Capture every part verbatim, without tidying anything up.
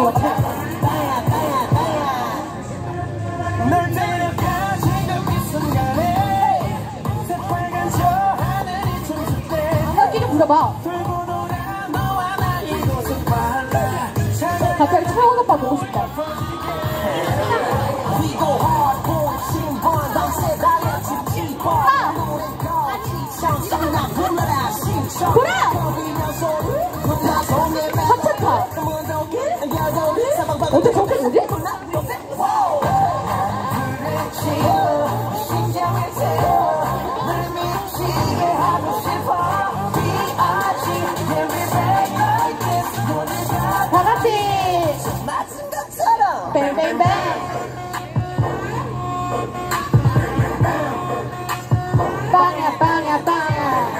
것 같아. 한번 끼좀 불러봐. 갑자기 차원 오빠 보고 싶다. 그래! 하차타! 어떻게 저렇게 되지? 다같이! 뱅뱅뱅! 빵야 빵야 빵야!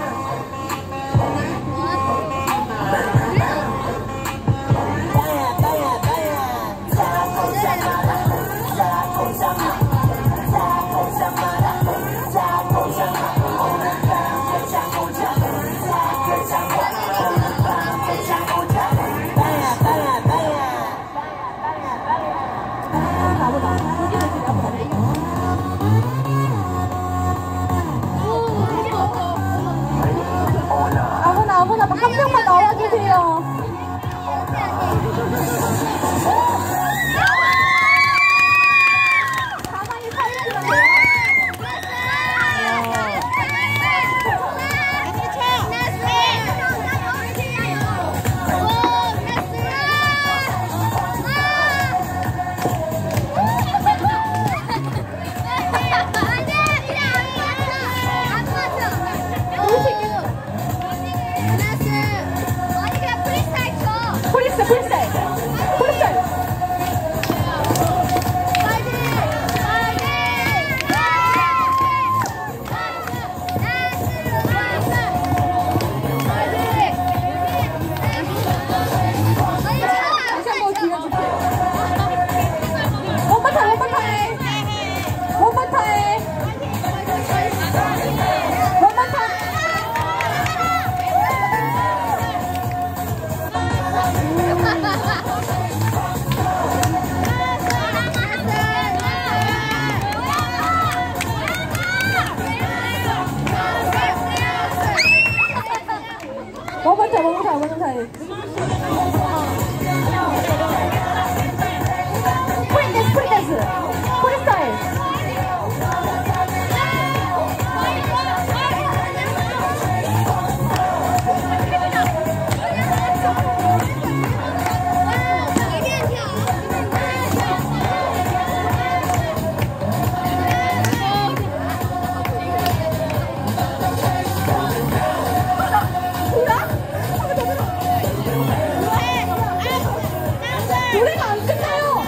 아무나 아무나 한 명만 나와주세요. 가만히 서 있으면 돼요. 프리스타일 프리스타일 프리스타일 다시 한번 기회 줄게. 원만 타임 원만 타임 원만 타임 원만 타임. 원만 타임 원만 타임 원만 타임. 프리댄스 프리댄스 프리스타일. 노래가 안 끝나요.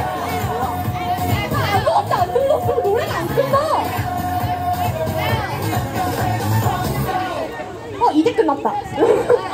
아무것도 안 들렸어. 노래가 안 끝나. 어 이제 끝났다.